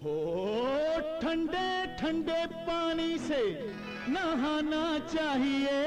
हो ठंडे ठंडे पानी से नहाना चाहिए,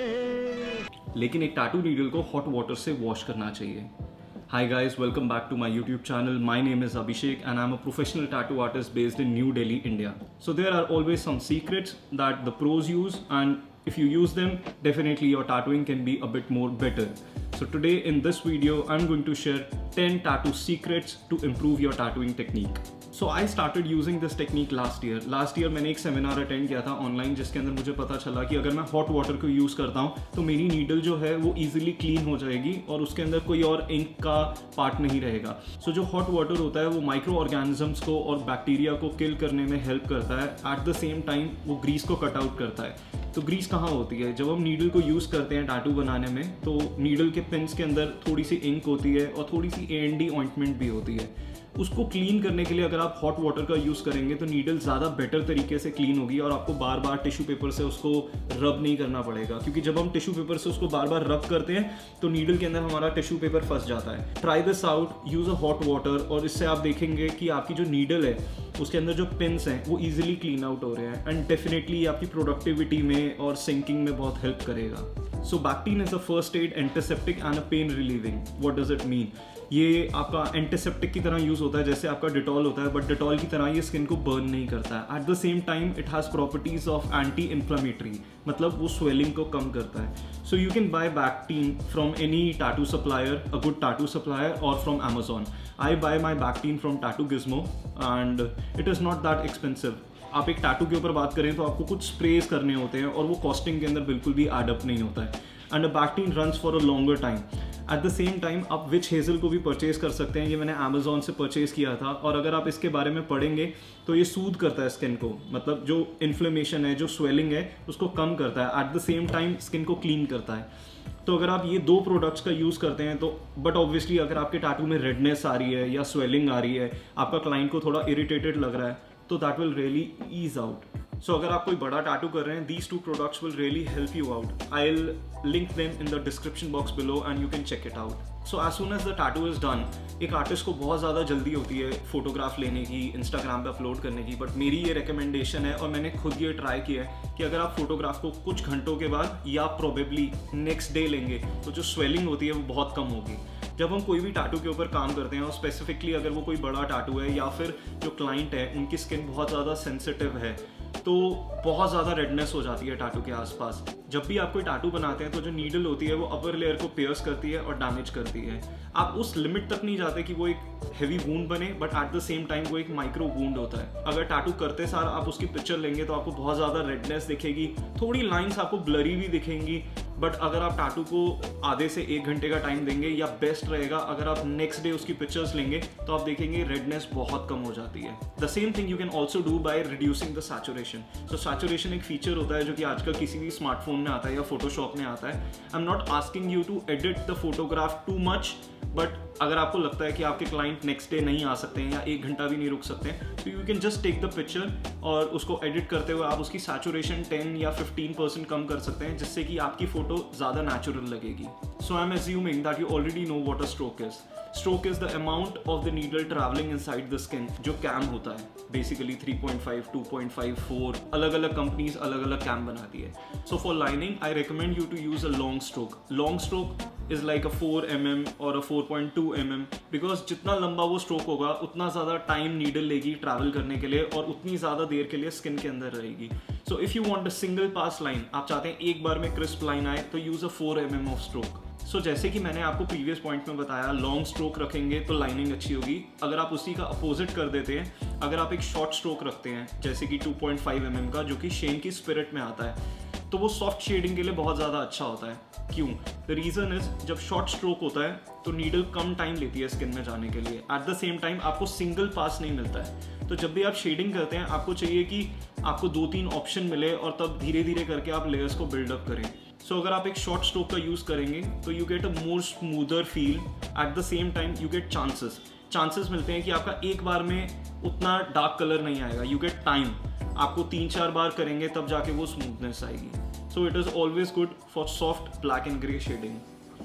लेकिन एक टैटू नीडल को हॉट वाटर से वॉश करना चाहिए. Hi guys, welcome back to my YouTube channel. My name is Abhishek and I'm a professional tattoo artist based in New Delhi, India. So there are always some secrets that the pros use, and if you use them, definitely your tattooing can be a bit more better. So today in this video, I'm going to share 10 tattoo secrets to improve your tattooing technique. So I started using this technique last year. Last year मैंने एक seminar attend किया था online, जिसके अंदर मुझे पता चला कि अगर मैं हॉट वाटर को यूज़ करता हूँ तो मेरी नीडल जो है वो इजीली क्लीन हो जाएगी और उसके अंदर कोई और इंक का पार्ट नहीं रहेगा. सो जो हॉट वाटर होता है वो माइक्रो ऑर्गेनिजम्स को और बैक्टीरिया को किल करने में हेल्प करता है. एट द सेम टाइम वो ग्रीस को कट आउट करता है. तो ग्रीस कहाँ होती है? जब हम नीडल को यूज़ करते हैं टैटू बनाने में, तो नीडल के पिन्स के अंदर थोड़ी सी इंक होती है और थोड़ी सी A&D ऑइंटमेंट भी होती है. उसको क्लीन करने के लिए अगर आप हॉट वाटर का यूज़ करेंगे तो नीडल ज़्यादा बेटर तरीके से क्लीन होगी और आपको बार बार टिश्यू पेपर से उसको रब नहीं करना पड़ेगा, क्योंकि जब हम टिश्यू पेपर से उसको बार बार रब करते हैं तो नीडल के अंदर हमारा टिश्यू पेपर फंस जाता है. Try this out, use a hot water, और इससे आप देखेंगे कि आपकी जो नीडल है उसके अंदर जो पिन्स हैं वो ईजिली क्लीन आउट हो रहे हैं, एंड डेफिनेटली आपकी प्रोडक्टिविटी में और सिंकिंग में बहुत हेल्प करेगा. So Bactine is a first aid antiseptic and a pain relieving. What does it mean? ये आपका एंटीसेप्टिक की तरह यूज़ होता है जैसे आपका डिटॉल होता है, बट डिटॉल की तरह ये स्किन को बर्न नहीं करता है. At the same time it has properties of anti inflammatory, मतलब वो स्वेलिंग को कम करता है. So you can buy Bactine from any tattoo supplier, a good tattoo supplier, और from Amazon. I buy my Bactine from tattoo gizmo and it is not that expensive. आप एक tattoo के ऊपर बात करें तो आपको कुछ स्प्रेज करने होते हैं और वो कॉस्टिंग के अंदर बिल्कुल भी एडअप नहीं होता है. And a Bactine runs for a longer time. At the same time आप विच हेज़ल को भी परचेज कर सकते हैं. ये मैंने Amazon से परचेज़ किया था, और अगर आप इसके बारे में पढ़ेंगे तो ये सूद करता है स्किन को, मतलब जो इन्फ्लेमेशन है, जो स्वेलिंग है, उसको कम करता है. At the same time skin को क्लीन करता है. तो अगर आप ये दो प्रोडक्ट्स का यूज़ करते हैं तो, बट ऑब्वियसली अगर आपके टैटू में रेडनेस आ रही है या स्वेलिंग आ रही है, आपका क्लाइंट को थोड़ा इरिटेटेड लग रहा है, तो that will really ease out. So अगर आप कोई बड़ा टैटू कर रहे हैं, these two products will really help you out. I'll link them in the description box below and you can check it out. So as soon as the tattoo is done, एक artist को बहुत ज़्यादा जल्दी होती है photograph लेने की, Instagram पे अपलोड करने की, बट मेरी ये रिकमेंडेशन है और मैंने खुद ये ट्राई किया है कि अगर आप फोटोग्राफ को कुछ घंटों के बाद या प्रोबेबली नेक्स्ट डे लेंगे तो जो स्वेलिंग होती है वो बहुत कम होगी. जब हम कोई भी टैटू के ऊपर काम करते हैं, और स्पेसिफिकली अगर वो कोई बड़ा टैटू है या फिर जो क्लाइंट है उनकी स्किन बहुत ज़्यादा सेंसिटिव है, तो बहुत ज़्यादा रेडनेस हो जाती है टैटू के आसपास. जब भी आप कोई टैटू बनाते हैं तो जो नीडल होती है वो अपर लेयर को पियर्स करती है और डैमेज करती है. आप उस लिमिट तक नहीं जाते कि वो एक हेवी वूंड बने, but at the same time वो एक माइक्रो वूंड होता है. अगर टैटू करते सार आप उसकी पिक्चर लेंगे तो आपको बहुत ज़्यादा रेडनेस दिखेगी, थोड़ी लाइंस आपको ब्लरी भी दिखेंगी. बट अगर आप टैटू को आधे से 1 घंटे का टाइम देंगे, या बेस्ट रहेगा अगर आप नेक्स्ट डे उसकी पिक्चर्स लेंगे, तो आप देखेंगे रेडनेस बहुत कम हो जाती है. The same thing you can also do by reducing the saturation. So saturation एक फीचर होता है जो कि आजकल किसी भी स्मार्टफोन में आता है या फोटोशॉप में आता है. I am not asking you to edit the photograph too much, but अगर आपको लगता है कि आपके क्लाइंट नेक्स्ट डे नहीं आ सकते हैं या 1 घंटा भी नहीं रुक सकते हैं, तो you can just take the picture और उसको एडिट करते हुए आप उसकी सैचुरेशन 10 या 15% कम कर सकते हैं, जिससे कि आपकी फोटो ज़्यादा नेचुरल लगेगी. So I am assuming that you already know what a stroke is. Stroke is the amount of the needle travelling inside the skin. जो कैम होता है बेसिकली 3.5, 2.5, 4, अलग अलग कंपनीज अलग अलग कैम बनाती है. So for lining I recommend you to use a long stroke. Long stroke is like a 4 mm और a 4.2 mm, बिकॉज जितना लंबा वो स्ट्रोक होगा उतना ज़्यादा टाइम नीडल लेगी ट्रैवल करने के लिए और उतनी ज़्यादा देर के लिए स्किन के अंदर रहेगी. So if you want a single pass line, आप चाहते हैं एक बार में क्रिस्प लाइन आए, तो use a 4 mm of stroke. So जैसे कि मैंने आपको प्रीवियस पॉइंट में बताया, लॉन्ग स्ट्रोक रखेंगे तो लाइनिंग अच्छी होगी. अगर आप उसी का अपोजिट कर देते हैं, अगर आप एक शॉर्ट स्ट्रोक रखते हैं जैसे कि 2.5 mm का, जो कि शेन की स्पिरिट में आता है, तो वो सॉफ्ट शेडिंग के लिए बहुत ज़्यादा अच्छा होता है. क्यों? द रीज़न इज, जब शॉर्ट स्ट्रोक होता है तो नीडल कम टाइम लेती है स्किन में जाने के लिए. एट द सेम टाइम आपको सिंगल पास नहीं मिलता है. तो जब भी आप शेडिंग करते हैं, आपको चाहिए कि आपको 2-3 ऑप्शन मिले और तब धीरे धीरे करके आप लेयर्स को बिल्डअप करें. सो अगर आप एक शॉर्ट स्ट्रोक का यूज़ करेंगे तो you get a more smoother feel. At the same time you get chances मिलते हैं कि आपका एक बार में उतना डार्क कलर नहीं आएगा. You get time. आपको 3-4 बार करेंगे तब जाके वो स्मूथनेस आएगी. So it is always good for soft black and grey shading.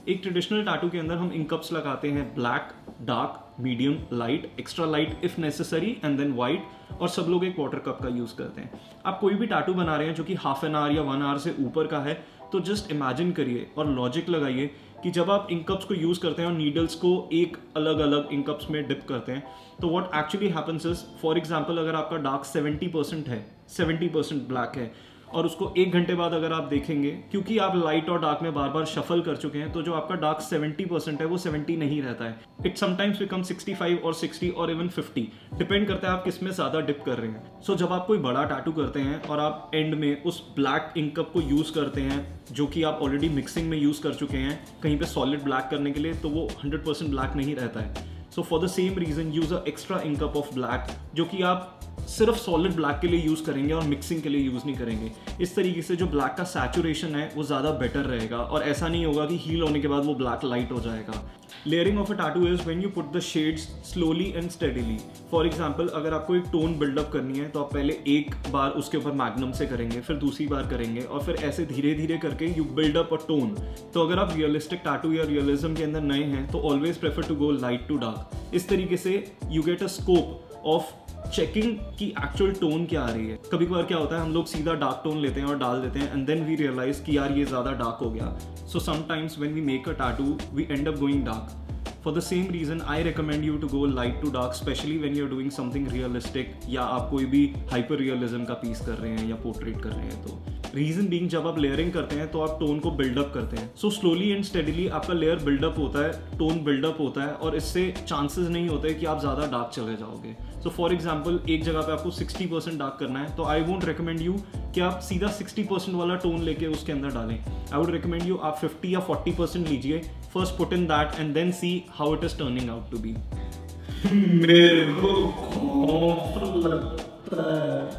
एक ट्रेडिशनल टैटू के अंदर हम इंक कप्स लगाते हैं black, dark, medium, light, extra light if necessary and then white, और सब लोग एक वाटर कप का यूज करते हैं। आप कोई भी टैटू बना रहे हैं जो कि हाफ एन आवर या 1 आवर से ऊपर का है, तो जस्ट इमेजिन करिए और लॉजिक लगाइए कि जब आप इंक कप्स को यूज करते हैं और नीडल्स को एक अलग अलग इंक कप्स में डिप करते हैं, तो what actually happens is, for example अगर आपका डार्क 70% है, 70% ब्लैक है, और उसको 1 घंटे बाद अगर आप देखेंगे, क्योंकि आप लाइट और डार्क में बार बार शफल कर चुके हैं, तो जो आपका डार्क 70% है वो 70 नहीं रहता है। इट समटाइम्स बिकम 65 और 60 और इवन 50, डिपेंड करता है आप किस में ज्यादा डिप कर रहे हैं। सो जब आप कोई बड़ा टैटू करते हैं और आप एंड में उस ब्लैक इंक कप को यूज करते हैं जो कि आप ऑलरेडी मिक्सिंग में यूज कर चुके हैं कहीं पे सॉलिड ब्लैक करने के लिए, तो वो 100% ब्लैक नहीं रहता है। So for the same reason use a extra ink cup of black, जो कि आप सिर्फ सॉलिड ब्लैक के लिए यूज करेंगे और मिक्सिंग के लिए यूज नहीं करेंगे। इस तरीके से जो ब्लैक का सैचुरेशन है वो ज्यादा बेटर रहेगा, और ऐसा नहीं होगा कि हील होने के बाद वो ब्लैक लाइट हो जाएगा। Layering of a tattoo is when you put the shades slowly and steadily. For example अगर आपको एक टोन बिल्डअप करनी है तो आप पहले एक बार उसके ऊपर मैग्नम से करेंगे, फिर दूसरी बार करेंगे, और फिर ऐसे धीरे धीरे करके you build up a tone. तो अगर आप रियलिस्टिक टैटू या रियलिज्म के अंदर नए हैं तो always prefer to go light to dark. इस तरीके से you get a scope of checking की एक्चुअल टोन क्या आ रही है। कभी कभार क्या होता है, हम लोग सीधा डार्क टोन लेते हैं और डाल देते हैं, एंड देन वी रियलाइज कि यार ये ज्यादा डार्क हो गया। So sometimes when we make a tattoo we end up going dark. For the same reason, I recommend you to go light to dark, especially when you're doing something realistic, या आप कोई भी hyper realism का piece कर रहे हैं या portrait कर रहे हैं। तो रीजन बीइंग, जब आप लेयरिंग करते हैं तो आप टोन को बिल्डअप करते हैं। सो स्लोली एंड स्टेडीली आपका लेयर बिल्डअप होता है, टोन बिल्डअप होता है, और इससे चांसेस नहीं होते कि आप ज़्यादा डार्क चले जाओगे। सो फॉर एग्जाम्पल एक जगह पे आपको 60% डार्क करना है, तो आई वोंट रिकमेंड यू कि आप सीधा 60% वाला टोन लेके उसके अंदर डालें। आई वुड रिकमेंड यू आप 50 या 40% लीजिए, first put in that and then see how it is turning out to be. मेरे को खौफ लगता है।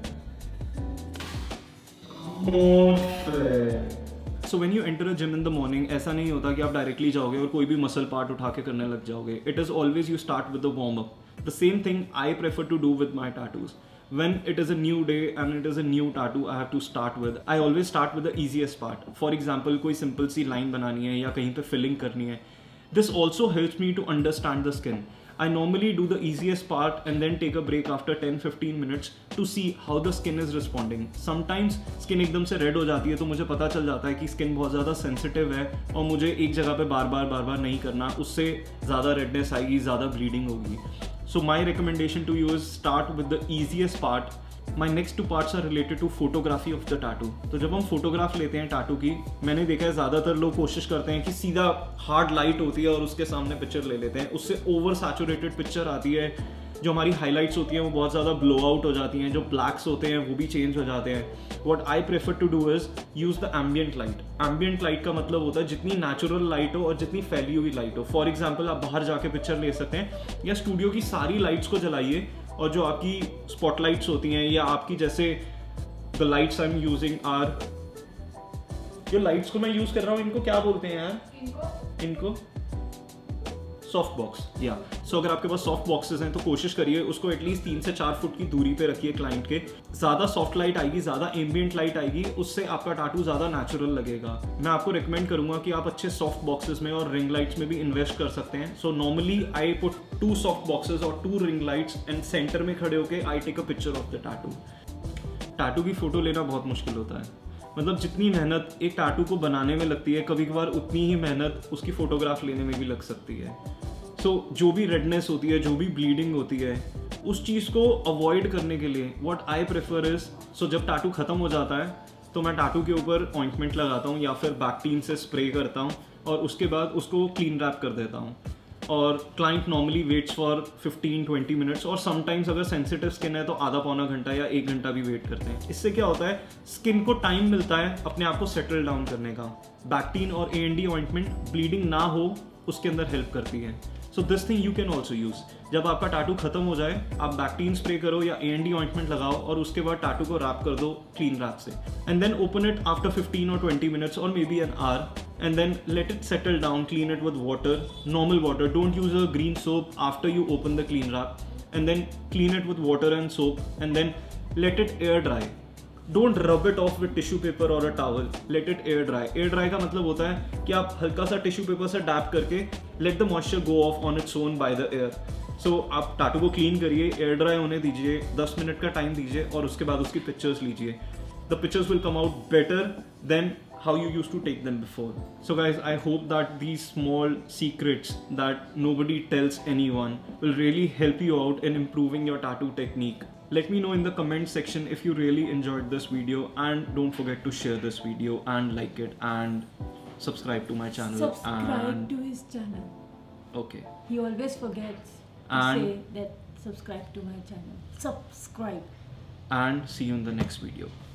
So when you enter a gym in the morning, ऐसा नहीं होता कि आप डायरेक्टली जाओगे और कोई भी मसल पार्ट उठा के करने लग जाओगे। It is always you start with the warm up. The same thing I prefer to do with my tattoos. When it is a new day and it is a new tattoo I have to start with, I always start with the easiest part. For example, कोई simple सी line बनानी है या कहीं पे filling करनी है. This also helps me to understand the skin. I normally do the easiest part and then take a break after 10-15 minutes to see how the skin is responding. Sometimes skin एकदम से red हो जाती है तो मुझे पता चल जाता है कि skin बहुत ज़्यादा sensitive है और मुझे एक जगह पे बार बार नहीं करना, उससे ज़्यादा redness आएगी, ज़्यादा bleeding होगी. So my recommendation to you is start with the easiest part. My next 2 parts are related to photography of the tattoo. तो जब हम फोटोग्राफ लेते हैं टैटू की, मैंने देखा है ज़्यादातर लोग कोशिश करते हैं कि सीधा हार्ड लाइट होती है और उसके सामने पिक्चर ले लेते हैं, उससे ओवर सैचुरेटेड पिक्चर आती है, जो हमारी हाईलाइट्स होती हैं वो बहुत ज़्यादा ब्लो आउट हो जाती हैं, जो ब्लैक्स होते हैं वो भी चेंज हो जाते हैं। What I prefer to do is use the ambient light. Ambient light का मतलब होता है जितनी नेचुरल लाइट हो और जितनी फैली हुई लाइट हो। फॉर एग्जाम्पल आप बाहर जाके पिक्चर ले सकते हैं या स्टूडियो की सारी लाइट्स को जलाइए और जो आपकी स्पॉटलाइट्स होती हैं या आपकी जैसे the lights I am using are, जो लाइट्स को मैं यूज कर रहा हूँ इनको क्या बोलते हैं यार? इनको सॉफ्ट बॉक्स या सो अगर आपके पास सॉफ्ट बॉक्सेस हैं तो कोशिश करिए उसको एटलीस्ट 3 से 4 फुट की दूरी पे रखिए क्लाइंट के। ज़्यादा सॉफ्ट लाइट आएगी, ज़्यादा एम्बियंट लाइट आएगी, उससे आपका टैटू ज़्यादा नेचुरल लगेगा। मैं आपको रिकमेंड करूंगा कि आप अच्छे सॉफ्ट बॉक्सेस में और रिंग लाइट्स में भी इन्वेस्ट कर सकते हैं। So normally I put 2 soft boxes और 2 रिंग लाइट्स एंड सेंटर में खड़े होकर I take a picture of the tattoo. Tattoo की फोटो लेना बहुत मुश्किल होता है, मतलब जितनी मेहनत एक टैटू को बनाने में लगती है कभी कभार उतनी ही मेहनत उसकी फोटोग्राफ लेने में भी लग सकती है। सो जो भी रेडनेस होती है, जो भी ब्लीडिंग होती है, उस चीज़ को अवॉइड करने के लिए what I prefer is, so जब टैटू ख़त्म हो जाता है तो मैं टैटू के ऊपर ऑइंटमेंट लगाता हूँ या फिर बैक्टीन से स्प्रे करता हूँ और उसके बाद उसको क्लीन रैप कर देता हूँ। और client normally waits for 15-20 minutes और समटाइम्स अगर सेंसिटिव स्किन है तो आधा पौना घंटा या 1 घंटा भी वेट करते हैं। इससे क्या होता है, स्किन को टाइम मिलता है अपने आप को सेटल डाउन करने का। बैक्टीन और AND ऑइंटमेंट ब्लीडिंग ना हो उसके अंदर हेल्प करती है। So this thing you can also use. जब आपका टैटू खत्म हो जाए आप बैक्टीन स्प्रे करो या AND ऑइंटमेंट लगाओ और उसके बाद टैटू को रैप कर दो क्लीन रैप से, and then open it after 15 or 20 minutes or maybe an hour, and then let it settle down. Clean it with water, normal water. Don't use a green soap after you open the clean wrap, and then clean it with water and soap and then let it air dry. Don't rub it off with tissue paper और a towel, let it air dry. Air dry का मतलब होता है कि आप हल्का सा tissue paper से डैप करके let the moisture go off on its own by the air. So आप टाटू को क्लीन करिए, एयर ड्राई होने दीजिए, 10 मिनट का टाइम दीजिए और उसके बाद उसकी पिक्चर्स लीजिए. The pictures will come out better than how you used to take them before. So guys, I hope that these small secrets that nobody tells anyone will really help you out in improving your tattoo technique. Let me know in the comment section if you really enjoyed this video, and don't forget to share this video and like it and subscribe to my channel. Subscribe to his channel. Okay. He always forgets to And say that subscribe to my channel. Subscribe. And see you in the next video.